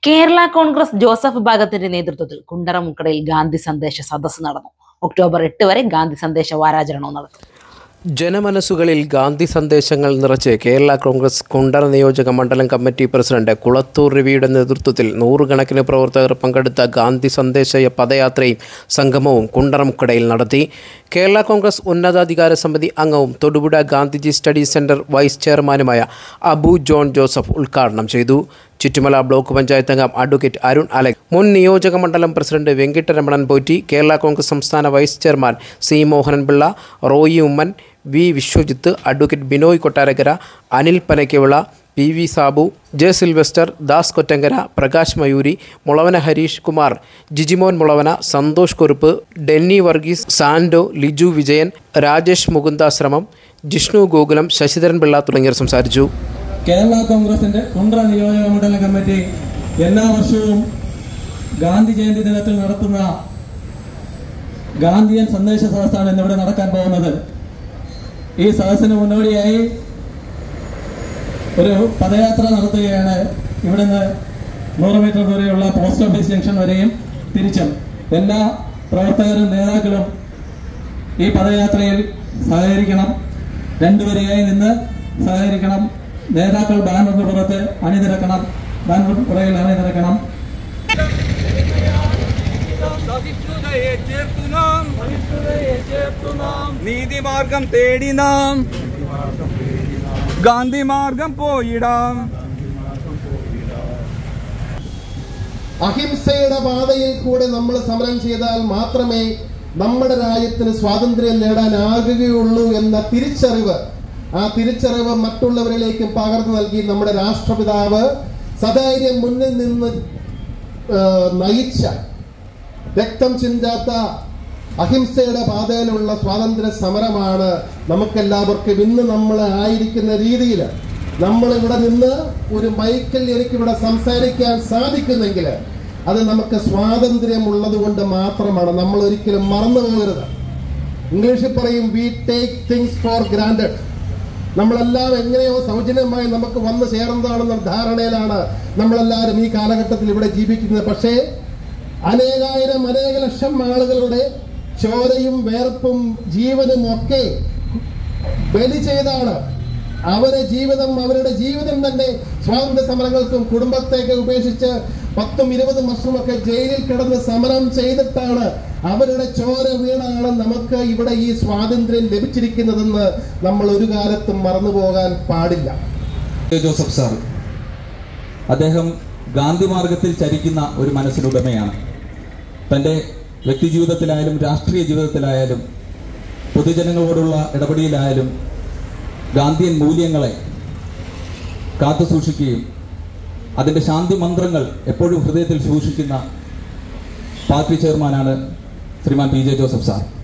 Kerala Congress Joseph വിഭാഗത്തിന്റെ നേതൃത്വത്തിൽ കുണ്ടറമുക്കടയിൽ ഗാന്ധി സന്ദേശ സദസ്സ് നടന്നു. ഒക്ടോബർ 8 വരെ ഗാന്ധി സന്ദേശ വാരാചരണവും നടത്തും. ജനമനസ്സുകളിൽ ഗാന്ധി സന്ദേശങ്ങൾ നിറച്ച് കേരള കോൺഗ്രസ് കുണ്ടറ നിയോജക മണ്ഡലം കമ്മിറ്റി പ്രസിഡന്റ് കുളത്തൂർ രവിയുടെ നേതൃത്വത്തിൽ നൂറുകണക്കിന് പ്രവർത്തകർ പങ്കെടുത്ത ഗാന്ധി സന്ദേശ പദയാത്രയും സംഗമവും കുണ്ടറമുക്കടയിൽ നടത്തി. കേരള കോൺഗ്രസ് ഉന്നതാധികാര സമിതി അംഗവും Thodupuzha Gandhiji study centre vice ചെയർമാനുമായ അബു ജോൺ ജോസഫ് ഉദ്ഘാടനം ചെയ്തു. ചുറ്റുമല ബ്ലോക്ക് പഞ്ചായത്ത് അംഗം അഡ്വക്കേറ്റ് അരുൺ അലക്സ്, മുൻ നിയോജക മണ്ഡലം പ്രസിഡന്റ് വെങ്കിട്ടരമണൻ പോറ്റി, കേരള കോൺഗ്രസ് സംസ്ഥാന vice chairman C Mohanan Pillai, Roy Oommen, V Viswajith, advocate Binoy Kottarakkara, Anil Panakkavila, P V Sabu, J Sylvester, Das Kottankara, Prakash Mayuri, Mulavana Harish Kumar, Jijimon Mulavana, Santhosh Kurup, Denny Varghese, Sando, Liju Vijayan, Rajesh Mukundashramam, Jishnu Gokulam, Sasidharan Pillai തുടങ്ങിയവർ സംസാരിച്ചു. കേരള കോൺഗ്രസിന്റെ കുണ്ടറ നിയോജക മണ്ഡലം കമ്മിറ്റി എല്ലാ വർഷവും ഗാന്ധി ജയന്തി ദിനത്തിൽ നടത്തുന്ന ഗാന്ധിയൻ സന്ദേശ സദസ്സാണ് ഇന്നിവിടെ നടക്കാൻ പോകുന്നത്. ഈ സദസ്സിന് മുന്നോടിയായി ഒരു പദയാത്ര നടത്തുകയാണ്. ഇവിടുന്ന് 100 മീറ്റർ ദൂരെയുള്ള പോസ്റ്റ് ഓഫീസ് ജംഗ്ഷൻ വരെയും തിരിച്ചും എല്ലാ പ്രവർത്തകരും നേതാക്കളും ഈ പദയാത്രയിൽ സഹകരിക്കണം. 2 വരിയായി നിന്ന് സഹകരിക്കണം. നേതാക്കൾ ബാനറിന് പുറത്ത് അണിനിരക്കണം. ബാനർ പുറകിൽ അണിനിരക്കണം. നീതിമാർഗം തേടി നാം ഗാന്ധി മാർഗം പോയിടാം. അഹിംസയുടെ പാതയിൽ കൂടെ നമ്മൾ സമരം ചെയ്താൽ മാത്രമേ നമ്മുടെ രാജ്യത്തിന് സ്വാതന്ത്ര്യം നേടാനാകുകയുള്ളൂ എന്ന തിരിച്ചറിവ്, ആ തിരിച്ചറിവ് മറ്റുള്ളവരിലേക്കും പകർന്നു നൽകി നമ്മുടെ രാഷ്ട്രപിതാവ് സധൈര്യം മുന്നിൽ നിന്ന് നയിച്ച, രക്തം ചിന്താത്ത അഹിംസയുടെ പാതയിലുള്ള സ്വാതന്ത്ര്യ സമരമാണ് നമുക്കെല്ലാവർക്കും ഇന്ന് നമ്മൾ ആയിരിക്കുന്ന രീതിയിൽ നമ്മൾ ഇവിടെ നിന്ന് ഒരു മൈക്കിൽ എനിക്കിവിടെ സംസാരിക്കാൻ സാധിക്കുന്നെങ്കിൽ അത് നമുക്ക് സ്വാതന്ത്ര്യം ഉള്ളത് കൊണ്ട് മാത്രമാണ്. നമ്മൾ ഒരിക്കലും മറന്നു പോകരുത്. ഇംഗ്ലീഷിൽ പറയും we take things for granted. നമ്മളെല്ലാം എങ്ങനെയോ സൗജന്യമായി നമുക്ക് വന്നു ചേർന്നതാണെന്ന ധാരണയിലാണ് നമ്മളെല്ലാവരും ഈ കാലഘട്ടത്തിൽ ഇവിടെ ജീവിക്കുന്നത്. പക്ഷേ അനേക ലക്ഷം ആളുകളുടെ ചോരയും വേർപ്പും ജീവനും ഒക്കെ ബലി ചെയ്താണ് അവരുടെ ജീവിതം തന്നെ സ്വാതന്ത്ര്യ സമരങ്ങൾക്കും കുടുംബത്തേക്ക് ഉപേക്ഷിച്ച് 10-20 വർഷമൊക്കെ ജയിലിൽ കിടന്ന് സമരം ചെയ്തിട്ടാണ്, അവരുടെ ചോര വീണാണ് നമുക്ക് ഇവിടെ ഈ സ്വാതന്ത്ര്യം ലഭിച്ചിരിക്കുന്നതെന്ന് നമ്മൾ ഒരു കാലത്തും മറന്നുപോകാൻ പാടില്ല. ജോസഫ് സാർ, അദ്ദേഹം ഗാന്ധി മാർഗത്തിൽ ചരിക്കുന്ന ഒരു മനസ്സിനുടമയാണ്. തൻ്റെ വ്യക്തി ജീവിതത്തിലായാലും രാഷ്ട്രീയ ജീവിതത്തിലായാലും പൊതുജനങ്ങളോടുള്ള ഇടപെടലിലായാലും ഗാന്ധിയൻ മൂല്യങ്ങളെ കാത്തു സൂക്ഷിക്കുകയും അതിൻ്റെ ശാന്തി മന്ത്രങ്ങൾ എപ്പോഴും ഹൃദയത്തിൽ സൂക്ഷിക്കുന്ന പാർട്ടി ചെയർമാനാണ് Sriman P J Joseph sir.